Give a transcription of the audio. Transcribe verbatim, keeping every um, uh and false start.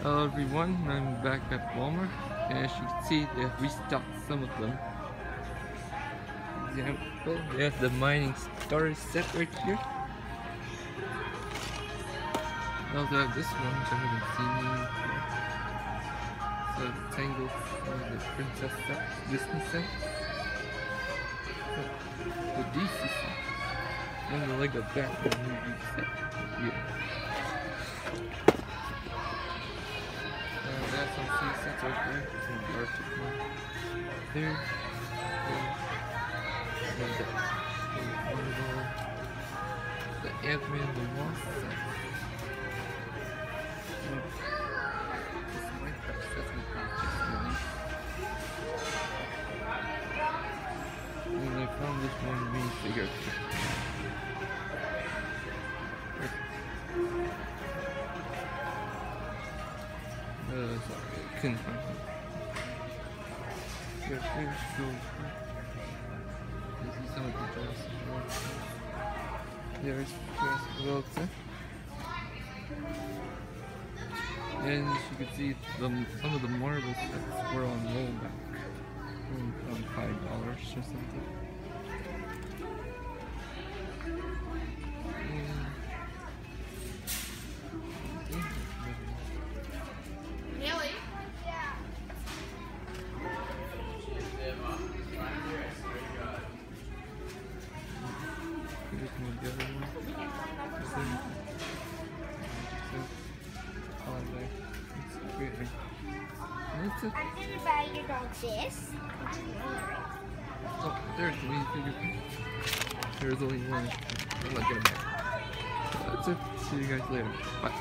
Hello everyone, I'm back at Walmart, and as you can see, they have restocked some of them. For example, they have the mining star set right here. They also have this one, which I haven't seen before. So the Tangle, uh, the Princess set, Disney set, the D C set, and the Lego Batman movie set here. Uh, that's some C sets right there. Some Arctic one. There. There. And the, the, the Ant-Man the Wasp set. Uh, this Minecraft set's been just released. And I found this one minifigure. Uh, sorry, I couldn't find it. Yeah, here's Gold. This is some of the Jurassic World. There's Jurassic World set. And as you can see, the, some of the Marvel sets were on rollback. Around five dollars or something. The other one. It's weird. That's it. I'm gonna buy your dog this. Oh, there's the minifigure. There's only one. I'm not gonna buy it. So that's it. See you guys later. Bye.